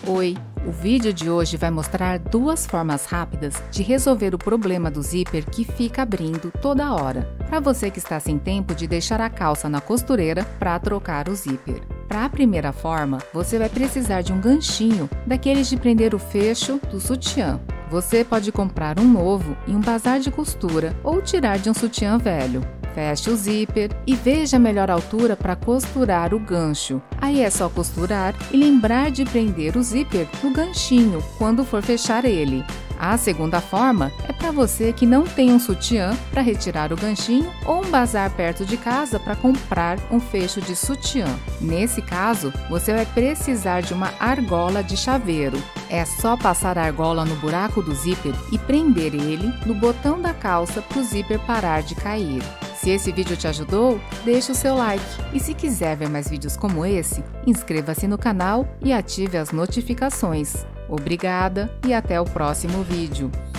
Oi, o vídeo de hoje vai mostrar duas formas rápidas de resolver o problema do zíper que fica abrindo toda hora, para você que está sem tempo de deixar a calça na costureira para trocar o zíper. Para a primeira forma, você vai precisar de um ganchinho daqueles de prender o fecho do sutiã. Você pode comprar um novo em um bazar de costura ou tirar de um sutiã velho. Feche o zíper e veja a melhor altura para costurar o gancho. Aí é só costurar e lembrar de prender o zíper no ganchinho quando for fechar ele. A segunda forma é para você que não tem um sutiã para retirar o ganchinho ou um bazar perto de casa para comprar um fecho de sutiã. Nesse caso, você vai precisar de uma argola de chaveiro. É só passar a argola no buraco do zíper e prender ele no botão da calça para o zíper parar de cair. Se esse vídeo te ajudou, deixe o seu like. E se quiser ver mais vídeos como esse, inscreva-se no canal e ative as notificações. Obrigada e até o próximo vídeo.